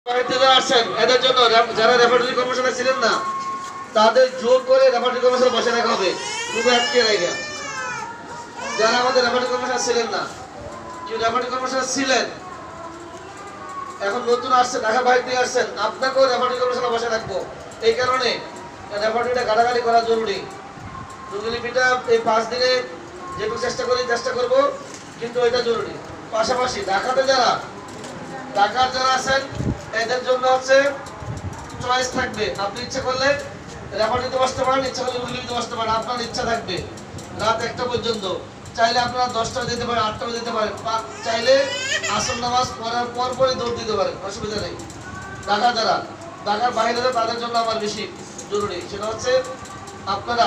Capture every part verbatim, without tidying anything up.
আসছেন এদের জন্য যারা রেফারেটরি কমিশনে ছিলেন না তাদের জোর করে রেফারেটরি কমিশনে বসে রাখা হবে। রুমে আটকে রেখে যারা আমাদের রেফারেটরি কমিশনে ছিলেন না, কেউ রেফারেটরি কমিশনে ছিলেন, এখন নতুন আসছেন, ঢাকা বাইরে থেকে আসছেন, আপনাকেও রেফারেটরি কমিশনে বসে রাখবো। এই কারণে রেফারেটরিটা গাড়াগাড়ি করা জরুরি। রুগীলিপিটা এই পাঁচ দিনে যেটুকু চেষ্টা করি চেষ্টা করব, কিন্তু এটা জরুরি। পাশাপাশি ঢাকাতে যারা ঢাকার যারা আছেন এদের জন্য হচ্ছে চয়েস থাকবে। আপনি ইচ্ছা করলে রেফারেটরিতে বসতে পারেন, ইচ্ছা করলে রুগীলিপিতে বসতে পারেন, আপনার ইচ্ছা থাকবে। রাত একটা পর্যন্ত চাইলে আপনারা দশটা দিতে পারেন, আটটা দিতে পারেন, চাইলে আসর নামাজ পড়ার পর পরে দৌড় দিতে পারেন, অসুবিধা নেই। ঢাকা যারা ঢাকার বাইরে তাদের জন্য আমার বেশি জরুরি, সেটা হচ্ছে আপনারা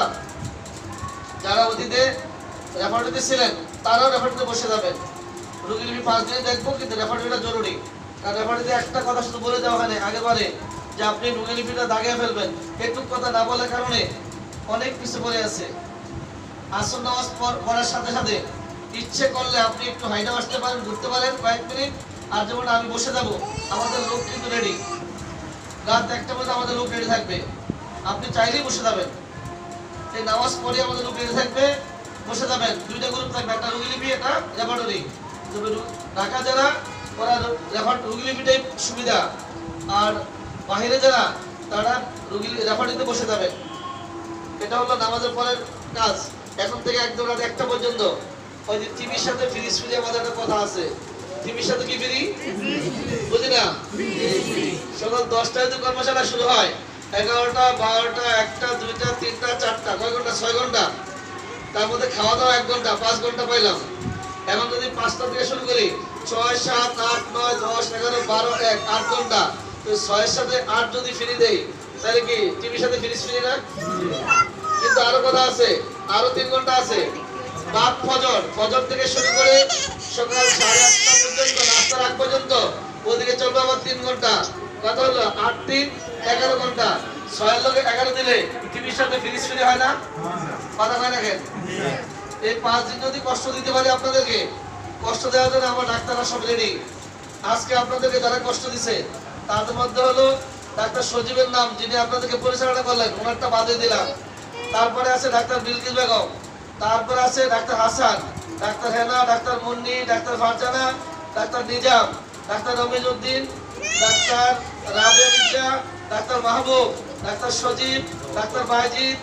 যারা অতীতে রেফারেটরিতে ছিলেন তারাও রেফারেটরিতে বসে যাবেন। রুগীলিপি পাঁচ দিনে দেখবো, কিন্তু রেফারেটরিটা জরুরি। কারণ রেফারেটরিতে একটা কথা শুধু বলে দেওয়া হয় আগেবারে যে আপনি রুগীলিপিটা দাগিয়ে ফেলবেন, এটুক কথা না বলার কারণে অনেক কিছু পড়ে আছে। আসর নামাজ পড়ার সাথে সাথে ইচ্ছে করলে আপনি একটু হাইডা আসতে পারেন, ঘুরতে পারেন কয়েক মিনিট। আর যেমন আমি বসে যাবো, আমাদের লোক কিন্তু রেডি, রাত একটা পর্যন্ত আমাদের লোক রেডি থাকবে, আপনি চাইলেই বসে যাবেন। এই নামাজ পড়ে আমাদের লোক রেডি থাকবে, বসে যাবেন। দুইটা গ্রুপ থাকবে, একটা রুগীলিপি, একটা রেফারেটরি। ঢাকা যারা ওরা রুগীলিপিটাই সুবিধা, আর বাহিরে যারা তারা রুগী রেফারেটরিতে বসে যাবে। এটা হলো নামাজের পরের কাজ। এখন থেকে একদম রাত একটা পর্যন্ত ওই যে টিভির সাথে ফ্রিজ ফ্রি আমাদের একটা কথা আছে, টিভির সাথে কি ফ্রি বুঝি না। সকাল দশটায় তো কর্মশালা শুরু হয়, এগারোটা বারোটা একটা দুইটা তিনটা চারটা, কয় ঘন্টা? ছয় ঘন্টা। তার মধ্যে খাওয়া দাওয়া এক ঘন্টা, পাঁচ ঘন্টা পাইলাম। এখন যদি পাঁচটা থেকে শুরু করি, ছয় সাত আট নয় দশ এগারো বারো এক আট ঘন্টা, তো ছয়ের সাথে আট যদি ফ্রি দেই তাহলে কি টিভির সাথে ফ্রিজ ফ্রি না? কিন্তু আরো কথা আছে, আরো তিন ঘন্টা আছে। বাদ ফজর, ফজর থেকে শুরু করে সকাল সাড়ে আটটা পর্যন্ত, নাস্তার আগ পর্যন্ত ওদিকে চলবে আবার তিন ঘন্টা। কথা হলো আট তিন এগারো ঘন্টা। ছয়ের লোকে এগারো দিলে টিভির সাথে ফ্রিজ ফ্রি হয় না? কথা হয় না কেন? এই পাঁচ দিন যদি কষ্ট দিতে পারি আপনাদেরকে, কষ্ট দেওয়ার জন্য আমার ডাক্তাররা সব রেডি। আজকে আপনাদেরকে যারা কষ্ট দিছে তাদের মধ্যে হলো ডাক্তার সজীবের নাম, যিনি আপনাদেরকে পরিচালনা করলেন, ওনারটা বাদে দিলাম। তারপরে আছে ডাক্তার বিলকিস বেগম, তারপরে আছে doctor Hasan, doctor Hena, doctor Munni, doctor Farzana, doctor Nizam, doctor Ramiz Uddin, doctor Rabeya Mirza, doctor Mahbub, doctor Sajib, doctor Baijid,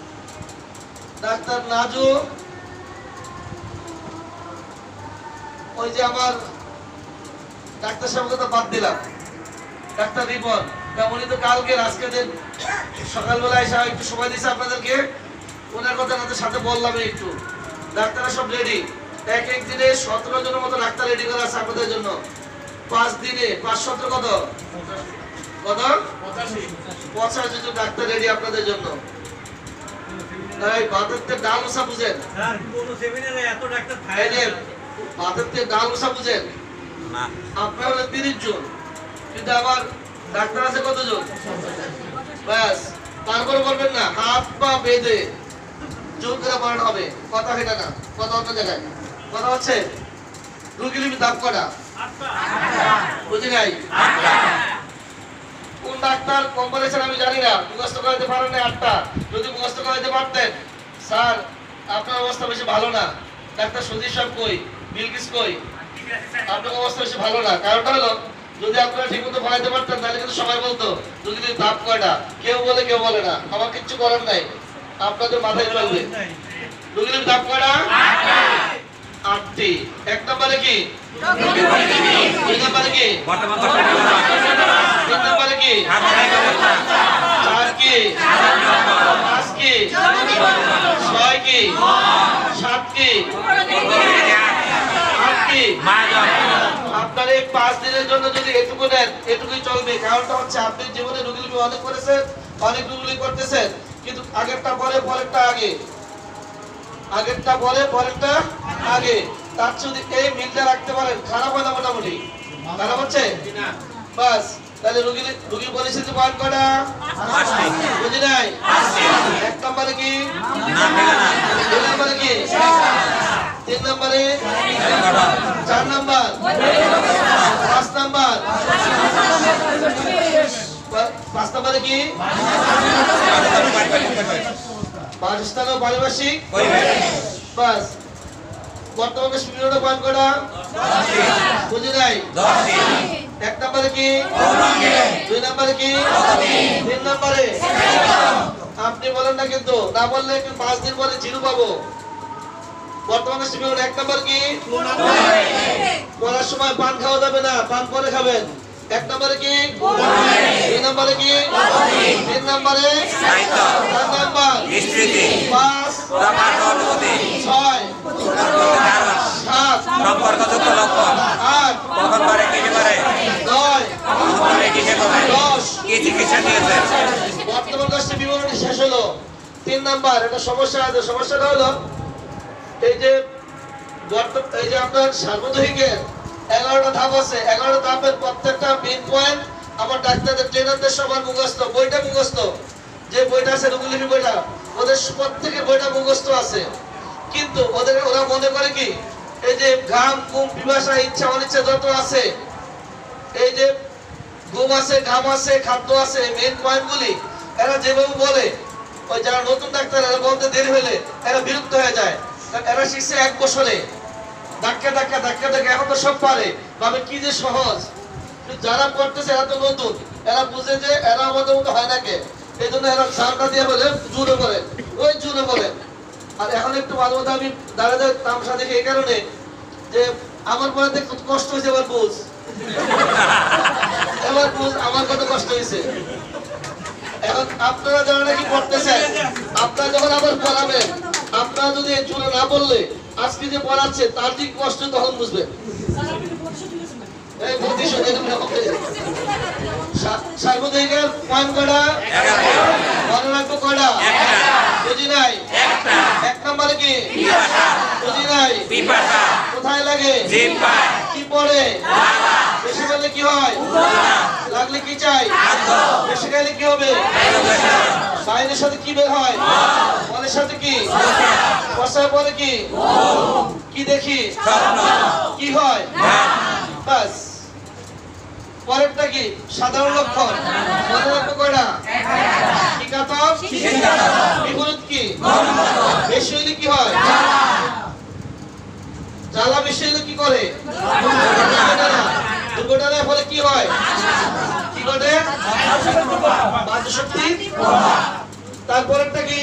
doctor Naju, ওই যে আমার ডাক্তার সাহেব কথা বাদ দিলাম, ডাক্তার রিপন। উনি তো কালকে আজকে সকালবেলা এসে একটু সময় দিয়েছে আপনাদেরকে, ওনার কথা আমাদের সাথে বললাম একটু। ডাক্তাররা সব রেডি, এক এক দিনে সতেরো জনের মতো ডাক্তার রেডি করা আছে আপনাদের জন্য। পাঁচ দিনে পাঁচ সতেরো কত কত পঁচাশি জন ডাক্তার রেডি আপনাদের জন্য। ভাতের ডাল উষা বুঝেন? ভাতের ডাল উষা বুঝেন? আপনার হলে তিরিশ জন, কিন্তু আবার ডাক্তার আছে কতজন? ব্যাস, তারপরে বলবেন না হাত পা বেঁধে জোর করে পড়ানো হবে, কথা হয় না, কথা অন্য জায়গায়। কথা হচ্ছে রুগীলিপি দাম কটা? বুঝি নাই। কোন ডাক্তার কম বলেছেন আমি জানি না, মুখস্থ করাতে পারেন না আটটা। যদি মুখস্থ করাতে পারতেন, স্যার আপনার অবস্থা বেশি ভালো না, ডাক্তার সজীব সাহেব কই, বিলকিস কই, আপনার অবস্থা বেশি ভালো না। কারণটা হলো যদি আপনারা ঠিক মতো পড়াইতে পারতেন তাহলে কিন্তু সবাই বলতো রুগীলিপির দাম কয়টা, কেউ বলে কেউ বলে না, আমার কিচ্ছু করার নাই, আপনাদের মাথায় চলবে। রুগীলিপির দাম কয়টা? আটটি। এক নম্বরে কি? দুই নম্বরে কি? তিন নম্বরে কি? চার কি? পাঁচ কি? ছয় কি? সাত কি? আট কি? আপনার এই পাঁচ দিনের জন্য যদি এটুকু নেন, এটুকুই চলবে। কারণটা হচ্ছে আপনি জীবনে রুগীলিপি অনেক করেছেন, অনেক রুগীলিপি করতেছেন, কিন্তু আগেরটা পরে পরেরটা আগে, আগেরটা পরে পরেরটা আগে। তার যদি এই মিলটা রাখতে পারেন, খারাপ হয় না? মোটামুটি খারাপ হচ্ছে বাস। তাহলে রুগী রুগী পরিস্থিতি পয়েন্ট কটা? বুঝি নাই। এক নম্বরে কি? দুই নম্বরে কি? তিন নম্বরে, চার নম্বর, পাঁচ নম্বর, নাম্বারে কি বাসস্থান ও পারিপার্শ্বিক বাস বর্তমান কষ্ট বিবরণী পয়েন্ট কটা বুঝি নাই এক নম্বরে কি দুই নম্বরে কি তিন নম্বরে আপনি বলেন না কিন্তু না বললে পাঁচ দিন পরে জিরো পাবো বর্তমান কষ্ট বিবরণী এক নম্বর কি পড়ার সময় পান খাওয়া যাবে না পান পরে খাবেন এক নম্বরে কি দুই নম্বরে কি তিন নম্বরে চার নম্বর পাঁচ ছয় সাত সম্পর্কযুক্ত লক্ষণ আট কখন পারে কিসে পারে নয় কখন পারে কিসে কমে দশ কি চিকিৎসা দিয়েছে বর্তমান কষ্ট বিবরণী শেষ হলো তিন নাম্বার একটা সমস্যা আছে সমস্যাটা হলো এই যে বর্তমান এই যে আপনার সার্বজনীনের এগারোটা ধাপ আছে এগারোটা ধাপের প্রত্যেকটা মেইন পয়েন্ট আমার ডাক্তারদের ট্রেনারদের সবার মুখস্থ বইটা মুখস্থ যে বইটা আছে রুগুলিপি বইটা ওদের প্রত্যেকের বইটা মুখস্থ আছে কিন্তু ওদের ওরা মনে করে কি এই যে ঘাম ঘুম পিপাসা ইচ্ছা অনিচ্ছা যত আছে এই যে ঘুম আছে ঘাম আছে খাদ্য আছে মেইন পয়েন্টগুলি এরা যেভাবে বলে ওই যারা নতুন ডাক্তার এরা বলতে দেরি হলে এরা বিরক্ত হয়ে যায় এরা শিখছে এক বছরে ধাক্কা ধাক্কা ধাক্কা ধাক্কা এখন তো সব পারে ভাবে কি যে সহজ যারা পড়তেছে এরা তো নতুন এরা বুঝে যে এরা আমাদের মতো হয় না কে এই জন্য এরা সামটা দিয়ে বলে জুড়ে বলে ওই জুড়ে বলে আর এখন একটু মাঝে মধ্যে আমি দাঁড়া দাঁড়া তামসা দেখি এই কারণে যে আমার পরে দেখতে কষ্ট হয়েছে এবার বুঝ এবার বুঝ আমার কত কষ্ট হয়েছে এখন আপনারা যারা নাকি পড়তেছেন আপনারা যখন আবার পড়াবেন আপনারা যদি জুড়ে না বললে আজকে যে পড়াচ্ছে তার দিক কষ্ট তখন বুঝবেন এই প্রতিশোধ সার্বজনীনের পয়েন্ট কটা মনে রাখবো কটা বুঝি নাই এক নম্বরে কি বুঝি নাই কোথায় লাগে কি পড়ে বেশি বললে কি হয় লাগলে কি চাই বেশি গেলে কি হবে বাইরের সাথে কি বের হয় মনের সাথে কি বসার পরে কি কি দেখি কি হয় বাস পরেরটা কি সাধারণ লক্ষণ মনে রাখবো কয়টা কি কাতর বিপরীত কি বেশি হইলে কি হয় জ্বালা বেশি হইলে কি করে দুর্ঘটনার ফলে কি হয় কি ঘটে বাহ্যশক্তি তারপরেরটা কি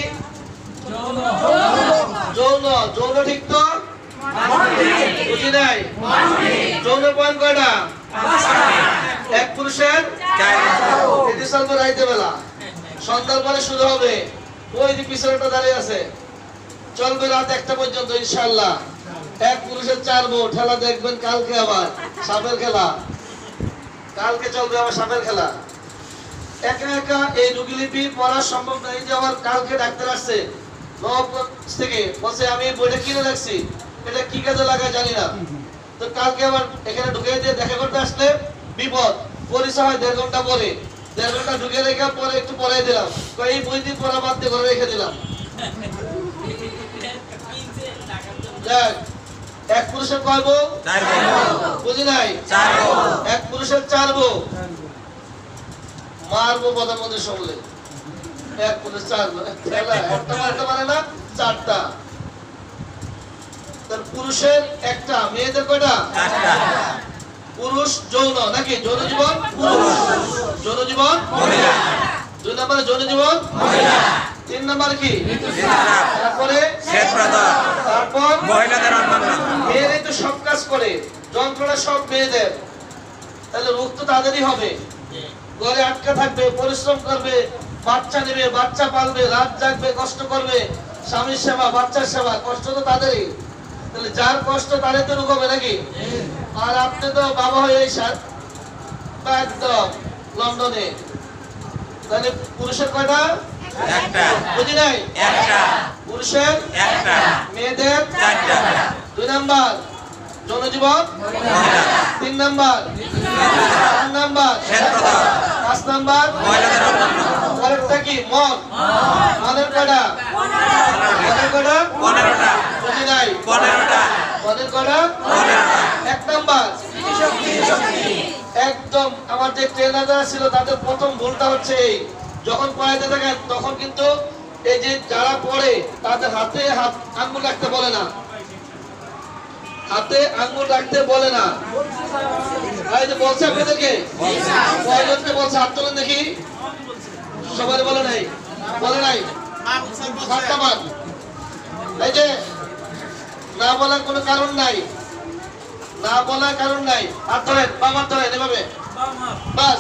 যৌন যৌন ঠিক তো বুঝি নাই যৌন পয়েন্ট কয়টা এক পুরুষের রাইতে বেলা সন্ধ্যার পরে শুরু হবে ওই যে পিছনেটা দাঁড়িয়ে আছে চলবে রাত একটা পর্যন্ত ইনশাআল্লাহ এক পুরুষের চার বউ ঠেলা দেখবেন কালকে আবার সাপের খেলা কালকে চলবে আবার সাপের খেলা একা একা এই রুগীলিপি পড়া সম্ভব নয় যে আমার কালকে ডাক্তার আসছে থেকে বলছে আমি বইটা কিনে রাখছি এটা কি কাজে লাগায় জানি না তো কালকে আবার এখানে ঢুকে দিয়ে দেখা করতে আসলে বিপদ পরিচয় হয় দেড় ঘন্টা পরে দেড় ঘন্টা ঢুকে রেখে পরে একটু পড়াই দিলাম এই বই দিয়ে পড়া বাদ দিয়ে করে রেখে দিলাম এক পুরুষের কয় বউ বুঝি নাই এক পুরুষের চার বউ মারবো প্রধানমন্ত্রী শুনলে এক পুরুষ চার বউ একটা মারতে পারে না চারটা পুরুষের একটা মেয়েদের কয়টা পুরুষ যৌন নাকি যৌন জীবন পুরুষ যৌন জীবন দুই নম্বরে যৌন জীবন তিন নম্বর কি তারপরে তারপর মেয়েরাই তো সব কাজ করে যন্ত্রণা সব মেয়েদের তাহলে রোগ তো তাদেরই হবে ঘরে আটকা থাকবে পরিশ্রম করবে বাচ্চা নেবে বাচ্চা পালবে রাত জাগবে কষ্ট করবে স্বামীর সেবা বাচ্চার সেবা কষ্ট তো তাদেরই তাহলে যার কষ্ট তারে তো রোগ হবে নাকি আর আপনি তো বাবা হয়ে একদম লন্ডনে তাহলে পুরুষের কয়টা একটা বুঝি নাই একটা পুরুষের একটা মেয়েদের চারটা দুই নাম্বার জনজীবন তিন নাম্বার চার নাম্বার পাঁচ নাম্বার পরেরটা কি মন মনের কয়টা মনের কয়টা পনেরোটা বুঝি নাই পনেরোটা মনের কয়টা এক নাম্বার একদম আমার যে ট্রেনার ছিল তাদের প্রথম ভুলটা হচ্ছে এই যখন পড়াইতে থাকেন তখন কিন্তু এই যে যারা পড়ে তাদের হাতে হাত আঙ্গুল রাখতে বলে না, হাতে আঙ্গুল রাখতে বলে না। এই যে বলছে আপনাদেরকে, কয়জনকে বলছে? হাত তোলেন দেখি। সবাই বলে নাই, বলে নাই। সাতটা মান। এই যে না বলার কোনো কারণ নাই, না বলার কারণ নাই। হাত ধরেন, বাবা ধরেন, এভাবে বাস।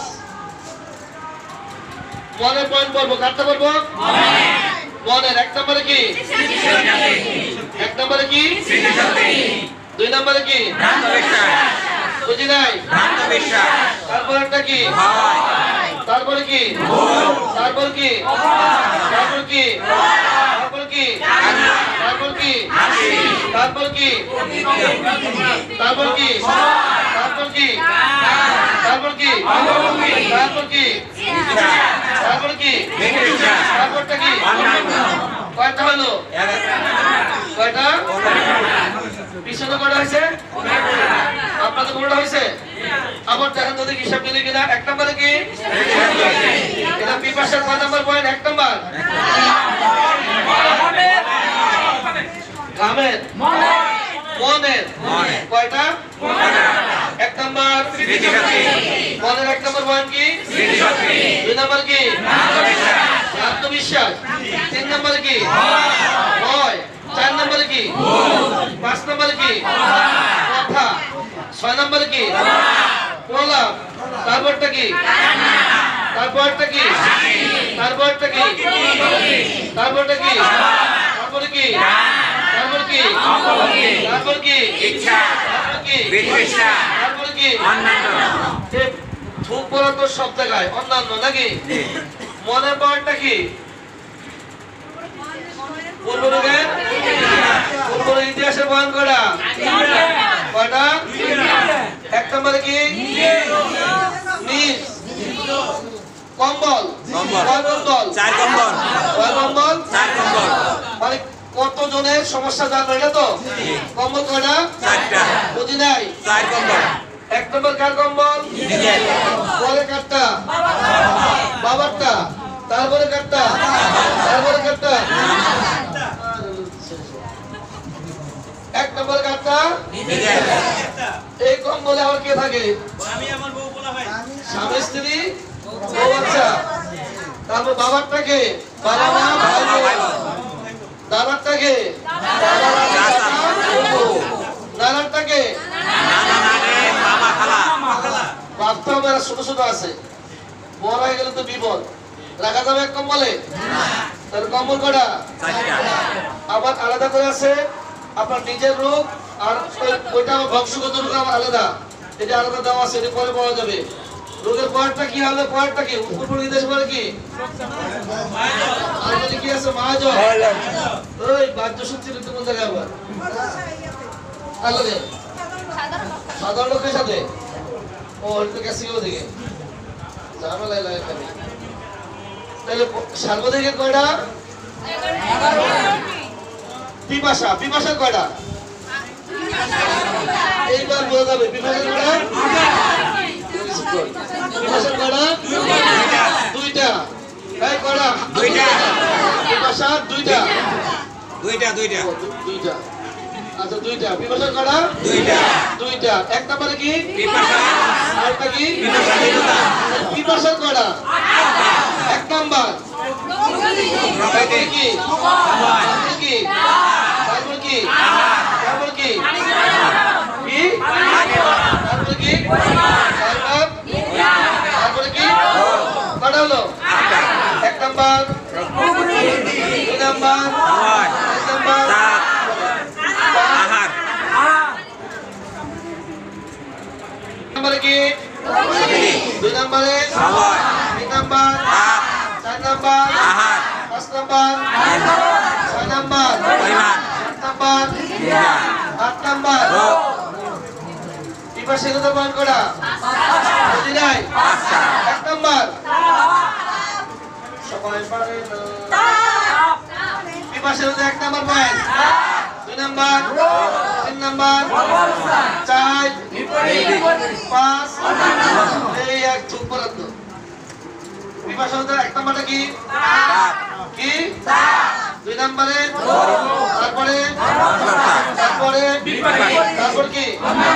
মনের পয়েন্ট বলবো, কাটতে বলবো মনের। এক নম্বরে কি? এক নম্বরে কি? দুই নম্বরে কি? বুঝি নাই। তারপর একটা কি? তারপরে কি? তারপর কি? তারপর কি? তারপর কি? তারপর কি? তারপর কি? তারপর কি? তারপর কি? তারপর কি? তারপর কি? তারপর কি? তারপরটা কি? কয়টা হলো? কয়টা? পিছনে কয়টা হয়েছে? আপনাদের কোনটা হয়েছে? আবার দেখেন তো দেখি হিসাব মিলে কিনা। এক নম্বরে কি? এটা পিপাসার কয় নম্বর পয়েন্ট? এক নম্বর। কামের মনের কয়টা? এক নম্বর মনের। এক নম্বর পয়েন্ট কি? দুই নম্বর কি? আত্মবিশ্বাস। তিন নম্বরে কি? ভয়। চার নম্বরে কি? পাঁচ নম্বরে কি? কথা। ছয় নম্বরে কি? প্রলাপ। তারপরটা কি? তারপরটা কি? তারপরটা কি? তারপরটা কি? তারপরে কি? তারপর কি? তারপর কি? ইচ্ছা। তারপর কি? বিতৃষ্ণা। তারপর কি? অন্যান্য। থুক পড়া তো সব জায়গায় অন্যান্য নাকি? মনের পাওয়ারটা কি? পূর্বযুগের পূর্ব ইতিহাসের বয়ান কয়টা? কয়টা? এক নম্বরে কি? নিজ। কম্বল। কয় কম্বল? চার কম্বল। কয় কম্বল? চার কম্বল। মানে কত জনের সমস্যা জানবে এটা তো? কম্বল কয়টা? চারটা। বুঝি নাই। চার কম্বল। এক নম্বর কার কম্বল? নিজের। পরে কাটটা? বাবারটা। তারপরে কাটটা? তারপরে কাটটা? এক নম্বর কাটটা? নিজের। এই কম্বলে আবার কে থাকে? স্বামী স্ত্রী বউ বাচ্চা। তারপর বাবারটাকে? বাবা মা ভাই বোন। দাদারটাকে? নানারটাকে? মামা খালা। ভাবতে হবে এরা ছোট ছোট আছে, বড় হয়ে গেলে তো বিপদ। রাখা যাবে এক কম্বলে? তার কম্বল কটা? চারটা। আবার আলাদা করে আছে আপনার নিজের রূপ, আর ওইটা আমার বংশগত রোগ আমার আলাদা, এটা আলাদা দেওয়া আছে, এটা পরে পাওয়া যাবে। রোগের পয়েন্টটা কি হবে? পয়েন্টটা কি? উপর দেশ বলে কি? আর কি আছে? মহাজন। ওই বাদ্য শুনছি তো কোন জায়গায় আবার আলাদা সাধারণ লোকের সাথে। ও এটা গেছে ওদিকে ঝামেলা লাগে খালি। তাহলে সার্বদিকের কয়টা? পিপাসা। পিপাসার কয়টা? এইবার বোঝা যাবে পিপাসার কয়টা? পিপাসার কয়টা? দুইটা। এই কয়টা? দুইটা। পিপাসা দুইটা। দুইটা দুইটা। দুইটা। আচ্ছা দুইটা। পিপাসার কয়টা? দুইটা। দুইটা। এক নম্বরে কি? পিপাসা। আরেকটা কি? পিপাসা। পিপাসার কয়টা? এক নাম্বার। তারপরে কি? তারপরে কি? তারপরে কি? তারপরে কি? কি? তারপরে কি? তারপর? তারপরে কি? কটা হলো? এক নাম্বার, দুই নাম্বার, তিন নাম্বার, আহার। নম্বরে কি? দুই নম্বরে, তিন নাম্বার, চার নাম্বার, আহার। পাঁচ নাম্বার, ছয় নাম্বার, পরিমাণ। সাত নাম্বার, আট নাম্বার। এবার সেগুলো বন্ধ করা বুঝি নাই। এক নাম্বার সবাই পারে না। বিপাশে এক নাম্বার পয়েন্ট, দুই নাম্বার, তিন নাম্বার, চার, পাঁচ, এই এক চুপ বরাদ্দ। পিপাসা হতে এক নাম্বারটা কি কি দুই নাম্বারে তারপরে তারপরে তারপর কি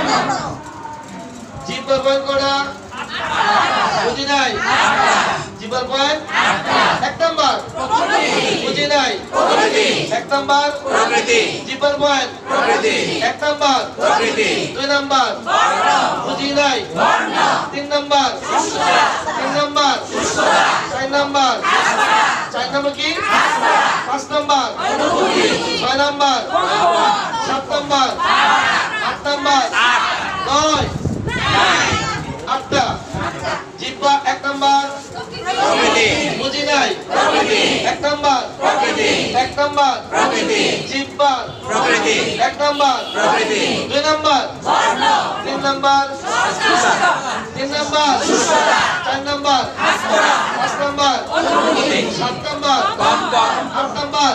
জিব্বার পয়েন্ট করা বুঝি নাই জিব্বার পয়েন্ট এক নাম্বার বুঝি নাই এক নাম্বার জিব্বার পয়েন্ট এক নাম্বার দুই নাম্বার বুঝি নাই তিন নাম্বার তিন নাম্বার চার নাম্বার চার নাম্বার কি পাঁচ নাম্বার ছয় নাম্বার সাত নাম্বার আট নাম্বার নয় আটটা জিব্বা এক নাম্বার বুঝি নাই এক নাম্বার এক নাম্বার জিব্বা এক নাম্বার দুই নাম্বার তিন নাম্বার তিন নাম্বার চার নাম্বার পাঁচ নাম্বার সাত নাম্বার আট নাম্বার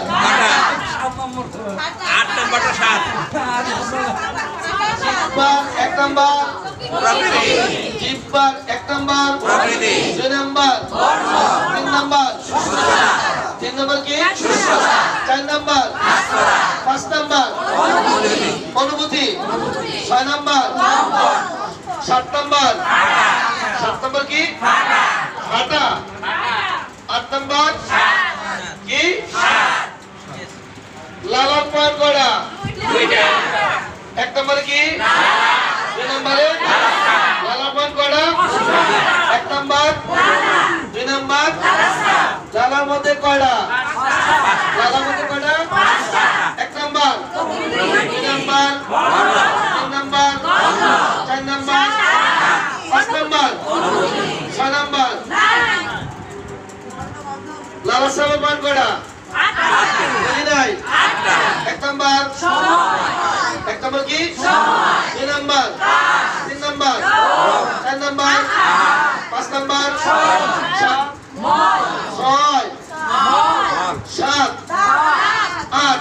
আট নম্বরটা সাত জিব্বার এক নাম্বার জিব্বার এক নাম্বার দুই নাম্বার তিন নাম্বার তিন নাম্বার কি চার নাম্বার পাঁচ নাম্বার অনুভূতি ছয় নাম্বার সাত নাম্বার সাত নাম্বার কি হাঁটা আট নাম্বার কি লালন পালন করা এক নম্বরে কি দুই নম্বরে লালন পালন করা এক নম্বর দুই নম্বর লালার মধ্যে কয়টা লালার মধ্যে কয়টা এক নম্বর দুই নম্বর তিন নম্বর চার নম্বর পাঁচ নম্বর ছয় নম্বর লালার সামনে পালন করা নাই এক নম্বর এক নম্বর কি দুই নম্বর তিন নম্বর চার নম্বর পাঁচ নম্বর সাত ছয় সাত আট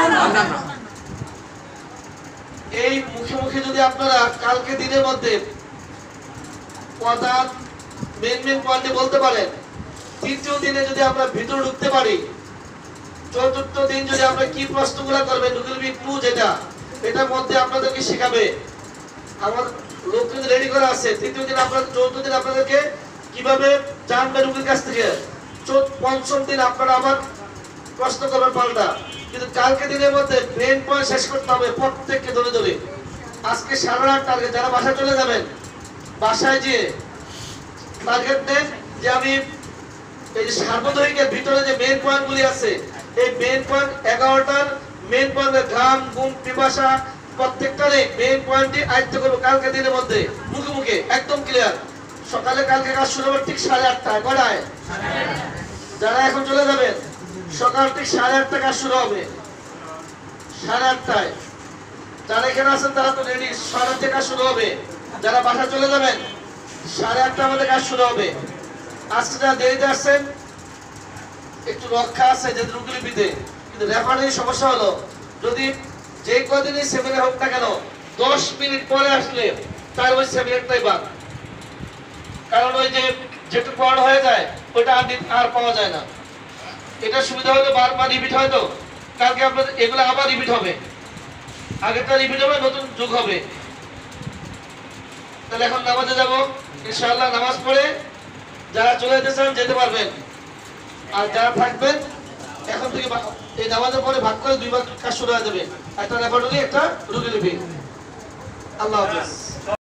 এই মুখে মুখে যদি আপনারা কালকে দিনের মধ্যে পদার্থ মেন মেন পয়েন্টে বলতে পারেন, তৃতীয় দিনে যদি আমরা ভিতরে ঢুকতে পারি, চতুর্থ দিন যদি আমরা কি প্রশ্নগুলো করবেন নুকিলবি টু যেটা এটার মধ্যে আপনাদেরকে শেখাবে আমার লোক কিন্তু রেডি করা আছে। তৃতীয় দিন আপনারা চতুর্থ দিন আপনাদেরকে কিভাবে জানবেন নুকির কাছ থেকে, পঞ্চম দিন আপনারা আবার প্রশ্ন করবেন পাল্টা। কিন্তু কালকে দিনের মধ্যে মেন পয়েন্ট শেষ করতে হবে প্রত্যেককে ধরে ধরে। আজকে সারা রাত টার্গেট, যারা বাসায় চলে যাবেন বাসায় যেয়ে টার্গেট নেন যে আমি এই যে সার্বজনীনের ভিতরে যে মেন পয়েন্টগুলি আছে এই মেন পয়েন্ট এগারোটার মেন পয়েন্টের ঘাম ঘুম পিপাসা প্রত্যেকটারে মেন পয়েন্টটি আয়ত্ত করবো কালকে দিনের মধ্যে মুখে মুখে একদম ক্লিয়ার। সকালে কালকে কাজ শুরু হবে ঠিক সাড়ে আটটায় কটায়, যারা এখন চলে যাবেন সকাল ঠিক সাড়ে আটটা কাজ শুরু হবে সাড়ে আটটায়। যারা এখানে আছেন তারা তো রেডি, সাড়ে আটটা কাজ শুরু হবে। যারা বাসা চলে যাবেন সাড়ে আটটা আমাদের কাজ শুরু হবে। আজকে যারা দেরিতে আসছেন একটু রক্ষা আছে যে রুগীলিপিতে, কিন্তু রেফারের সমস্যা হলো যদি যে কদিনই সেমিনার হোক না কেন দশ মিনিট পরে আসলে তার ওই সেমিনারটাই বাদ, কারণ ওই যে যেটুকু পড়ানো হয়ে যায় ওইটা আর আর পাওয়া যায় না। এটা সুবিধা হলো বারবার রিপিট হয়, তো কালকে আপনাদের এগুলো আবার রিপিট হবে, আগেরটা রিপিট হবে নতুন যুগ হবে। তাহলে এখন নামাজে যাবো ইনশাআল্লাহ। নামাজ পড়ে যারা চলে যেতে চান যেতে পারবেন, আর যারা থাকবেন এখন থেকে এই নামাজের পরে ভাগ করে দুইবার কাজ শুরু হয়ে যাবে, একটা রেফারেন্স একটা রুগী লিপি। আল্লাহ হাফেজ।